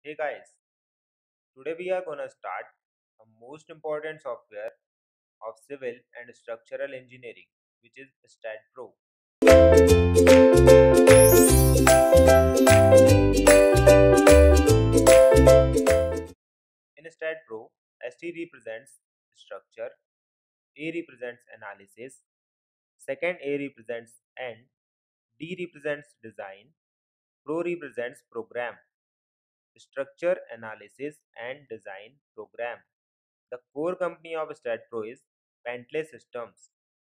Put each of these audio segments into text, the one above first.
Hey guys, today we are gonna start a most important software of civil and structural engineering, which is StatPro. In StatPro, ST represents structure, A represents analysis, second A represents end, D represents design, Pro represents program, structure analysis and design program. The core company of StatPro is Bentley Systems.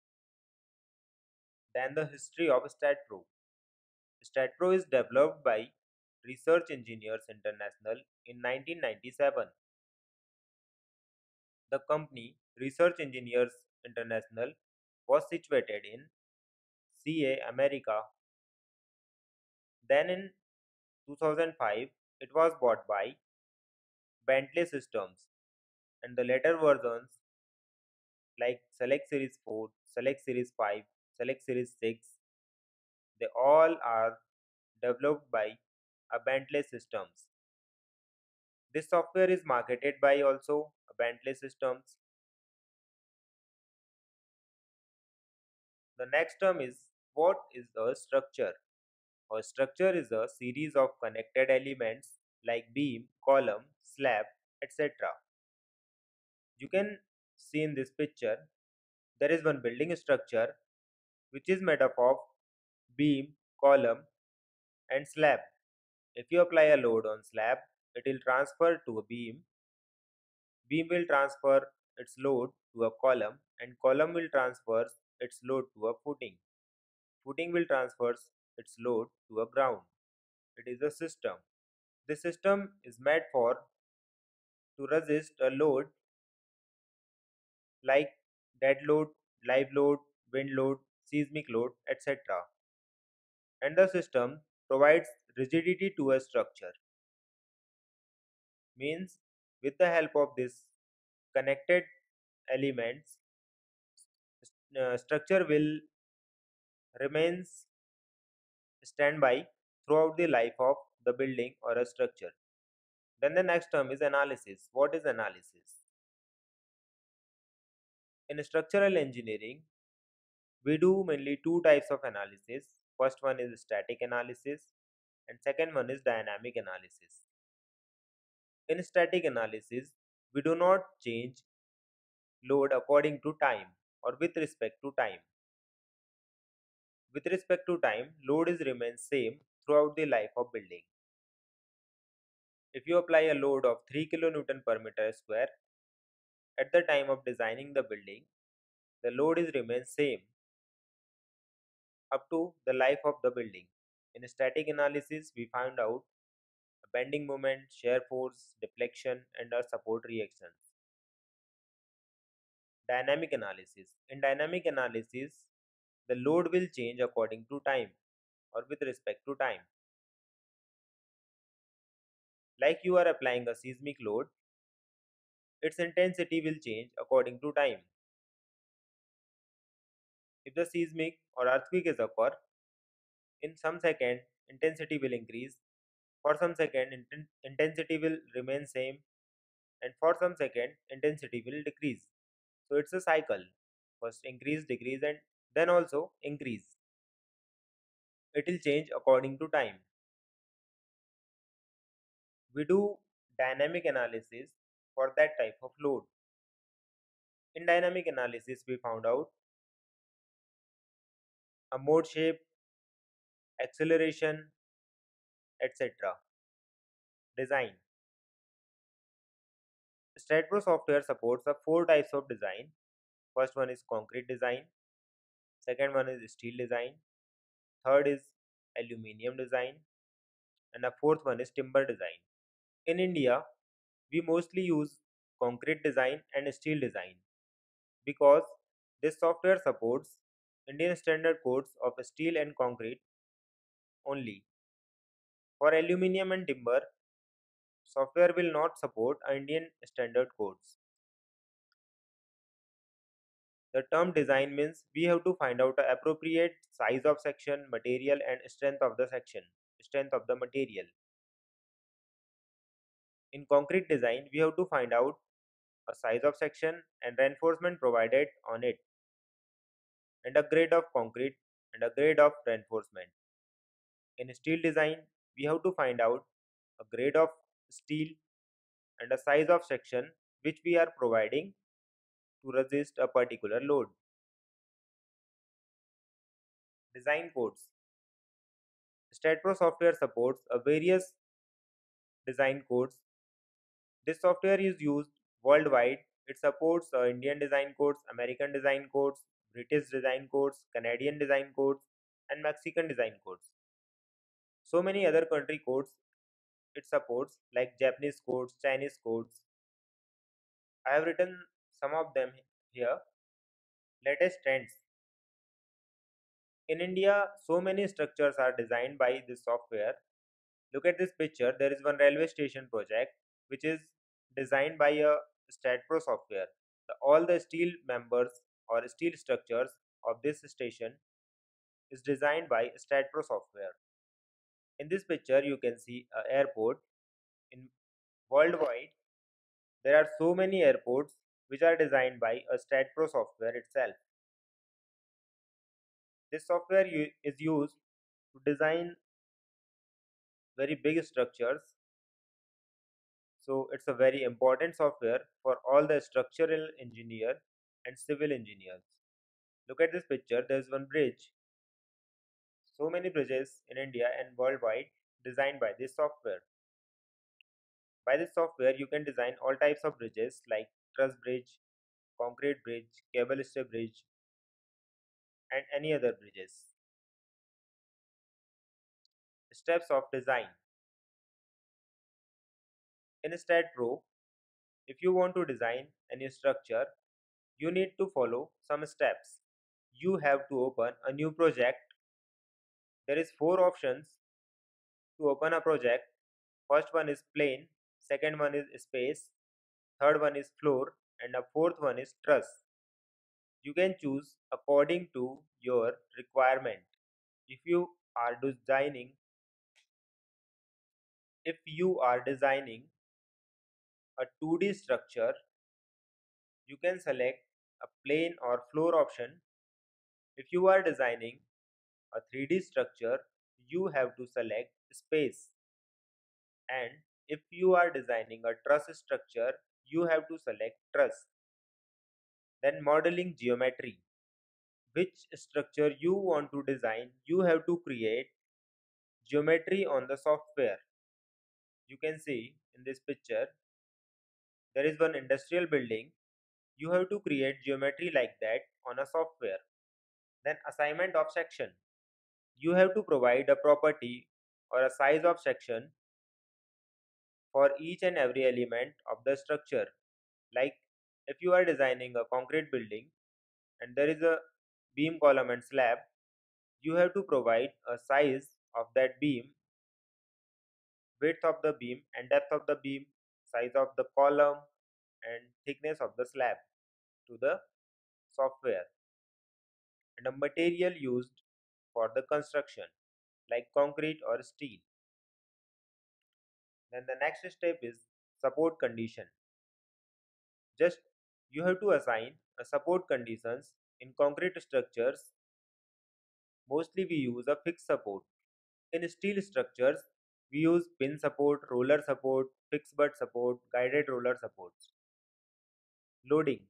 Then the history of StatPro. StatPro is developed by Research Engineers International in 1997. The company Research Engineers International was situated in CA, America. Then in 2005, it was bought by Bentley Systems, and the later versions like Select Series 4, Select Series 5, Select Series 6, they all are developed by a Bentley Systems. This software is marketed by also Bentley Systems. The next term is, what is a structure? A structure is a series of connected elements like beam, column, slab, etc. You can see in this picture there is one building structure which is made up of beam, column and slab. If you apply a load on slab, it will transfer to a beam. Beam will transfer its load to a column and column will transfer its load to a footing. Footing will transfer its load to a ground. It is a system. This system is made for to resist a load like dead load, live load, wind load, seismic load, etc. And the system provides rigidity to a structure. Means with the help of this connected elements, structure will remains standby throughout the life of the building or a structure. Then the next term is analysis. What is analysis? In structural engineering, we do mainly two types of analysis. First one is static analysis and second one is dynamic analysis. In static analysis, we do not change load according to time or with respect to time. With respect to time, load is remains same throughout the life of building. If you apply a load of 3 kN per meter square at the time of designing the building, the load is remains same up to the life of the building. In static analysis, we found out bending moment, shear force, deflection, and support reactions. Dynamic analysis. In dynamic analysis, the load will change according to time or with respect to time. Like you are applying a seismic load, its intensity will change according to time. If the seismic or earthquake is occur, in some second intensity will increase, for some second intensity will remain same, and for some second intensity will decrease. So it's a cycle. First increase, decrease, and then also increase. It will change according to time. We do dynamic analysis for that type of load. In dynamic analysis, we found out a mode shape, acceleration, etc. Design. StatPro software supports the four types of design. First one is concrete design, second one is steel design, third is aluminium design, and the fourth one is timber design. In India, we mostly use concrete design and steel design because this software supports Indian standard codes of steel and concrete only. For aluminium and timber, software will not support Indian standard codes. The term design means we have to find out the appropriate size of section, material and strength of the section, strength of the material. In concrete design, we have to find out a size of section and reinforcement provided on it, and a grade of concrete and a grade of reinforcement. In steel design, we have to find out a grade of steel and a size of section which we are providing to resist a particular load. Design codes. StatPro software supports a various design codes. This software is used worldwide. It supports Indian design codes, American design codes, British design codes, Canadian design codes, and Mexican design codes. So many other country codes it supports, like Japanese codes, Chinese codes. I have written some of them here. Latest trends. In India, so many structures are designed by this software. Look at this picture. There is one railway station project which is designed by a StatPro software. All the steel members or steel structures of this station is designed by StatPro software. In this picture, you can see an airport. In worldwide, there are so many airports which are designed by a StatPro software itself. This software is used to design very big structures. So it's a very important software for all the structural engineer and civil engineers. Look at this picture. There's one bridge. So many bridges in India and worldwide designed by this software. By this software, you can design all types of bridges like truss bridge, concrete bridge, cable stay bridge, and any other bridges. Steps of design. In StatPro, if you want to design any structure, you need to follow some steps. You have to open a new project. There is four options to open a project. First one is plain, second one is space, third one is floor, and the fourth one is truss. You can choose according to your requirement. If you are designing if you are designing a 2D structure, you can select a plain or floor option. If you are designing a 3D structure, you have to select space. And if you are designing a truss structure, you have to select truss. Then modeling geometry. Which structure you want to design, you have to create geometry on the software. You can see in this picture, there is one industrial building. You have to create geometry like that on a software. Then assignment of section. You have to provide a property or a size of section for each and every element of the structure. Like if you are designing a concrete building and there is a beam, column and slab, you have to provide a size of that beam, width of the beam and depth of the beam, size of the column and thickness of the slab to the software, and a material used for the construction like concrete or steel. Then the next step is support condition. Just you have to assign a support conditions. In concrete structures, mostly we use a fixed support. In steel structures, we use pin support, roller support, fixed butt support, guided roller supports. Loading.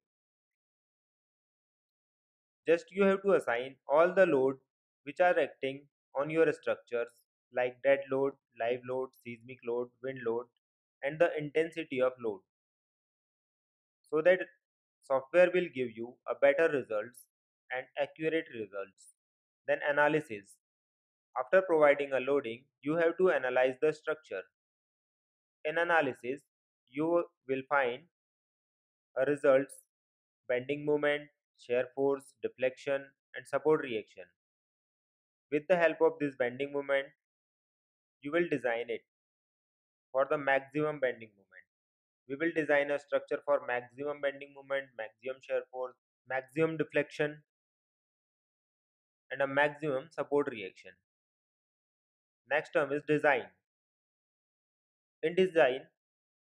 Just you have to assign all the load which are acting on your structures like dead load, live load, seismic load, wind load, and the intensity of load, so that software will give you a better results and accurate results. Then analysis. After providing a loading, you have to analyze the structure. In analysis, you will find a results, bending moment, shear force, deflection, and support reaction. With the help of this bending moment, you will design it for the maximum bending moment. We will design a structure for maximum bending moment, maximum shear force, maximum deflection, and a maximum support reaction. Next term is design. In design,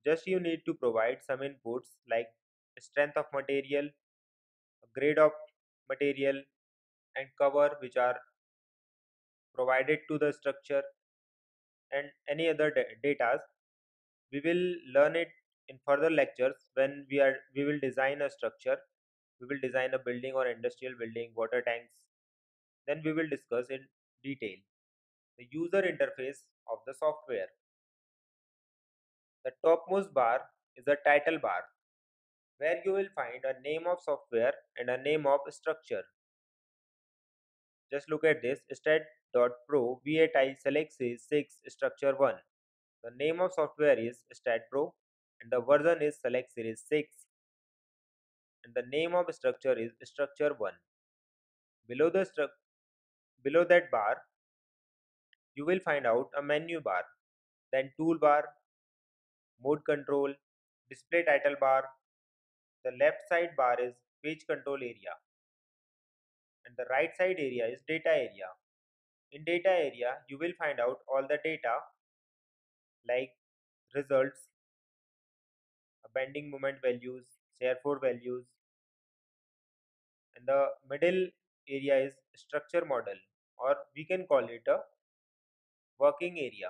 Just you need to provide some inputs like strength of material, grade of material, and cover which are provided to the structure, and any other data. We will learn it in further lectures when we will design a structure. We will design a building or industrial building, water tanks. Then we will discuss in detail the user interface of the software. The topmost bar is a title bar where you will find a name of software and a name of structure. Just look at this: stat.pro VATI select series 6 structure 1. The name of software is StatPro and the version is select series 6, and the name of structure is structure 1. Below below that bar you will find out a menu bar, then toolbar, mode control, display title bar. The left side bar is page control area and the right side area is data area. In data area you will find out all the data like results, bending moment values, therefore values, and the middle area is structure model, or we can call it a working area.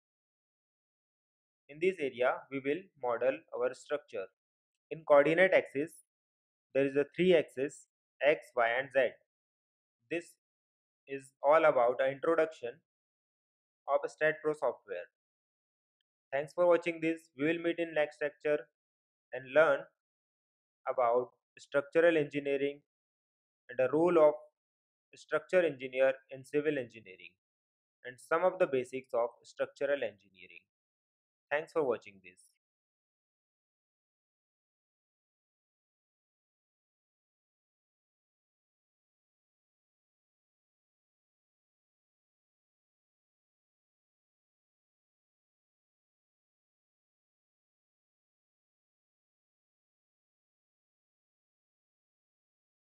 In this area we will model our structure. In coordinate axis there is a three axis x, y and z. This is all about an introduction of StatPro software. Thanks for watching this. We will meet in next lecture and learn about structural engineering and the role of structure engineer in civil engineering and some of the basics of structural engineering. Thanks for watching this.